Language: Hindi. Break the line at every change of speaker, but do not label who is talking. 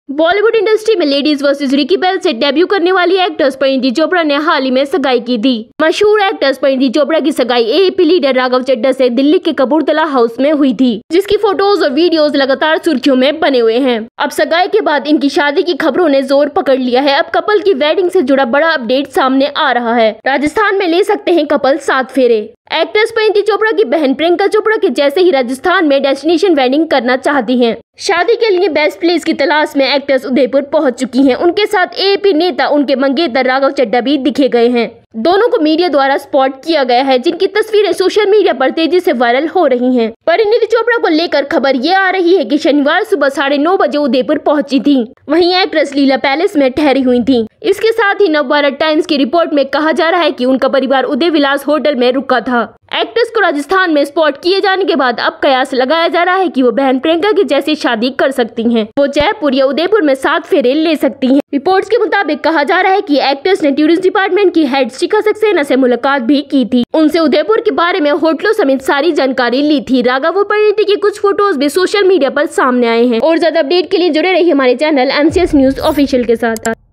बॉलीवुड इंडस्ट्री में लेडीज वर्सेस रिकी बेल से डेब्यू करने वाली एक्ट्रेस परिणीति चोपड़ा ने हाल ही में सगाई की थी। मशहूर एक्ट्रेस परिणीति चोपड़ा की सगाई एएपी लीडर राघव चड्ढा से दिल्ली के कपूरथला हाउस में हुई थी, जिसकी फोटोज और वीडियोस लगातार सुर्खियों में बने हुए हैं। अब सगाई के बाद इनकी शादी की खबरों ने जोर पकड़ लिया है। अब कपल की वेडिंग से जुड़ा बड़ा अपडेट सामने आ रहा है। राजस्थान में ले सकते हैं कपल 7 फेरे। एक्ट्रेस परिणीति चोपड़ा की बहन प्रियंका चोपड़ा के जैसे ही राजस्थान में डेस्टिनेशन वेडिंग करना चाहती हैं। शादी के लिए बेस्ट प्लेस की तलाश में एक्ट्रेस उदयपुर पहुंच चुकी हैं। उनके साथ एएपी नेता उनके मंगेतर राघव चड्ढा भी दिखे गए हैं। दोनों को मीडिया द्वारा स्पॉट किया गया है, जिनकी तस्वीरें सोशल मीडिया पर तेजी से वायरल हो रही हैं। परिणीति चोपड़ा को लेकर खबर ये आ रही है कि शनिवार सुबह 9:30 बजे उदयपुर पहुंची थी। वहीं एक्ट्रेस लीला पैलेस में ठहरी हुई थी। इसके साथ ही नवभारत टाइम्स की रिपोर्ट में कहा जा रहा है कि उनका परिवार उदय विलास होटल में रुका था। एक्ट्रेस को राजस्थान में स्पॉट किए जाने के बाद अब कयास लगाया जा रहा है कि वो बहन प्रियंका की जैसी शादी कर सकती हैं। वो जयपुर या उदयपुर में 7 फेरे ले सकती हैं। रिपोर्ट्स के मुताबिक कहा जा रहा है कि एक्ट्रेस ने टूरिज्म डिपार्टमेंट की हेड शिखा सक्सेना से मुलाकात भी की थी। उनसे उदयपुर के बारे में होटलों समेत सारी जानकारी ली थी। राघव और परिणीति की कुछ फोटोज भी सोशल मीडिया पर सामने आए हैं। और ज्यादा अपडेट के लिए जुड़े रहिए हमारे चैनल MCS न्यूज ऑफिशियल के साथ।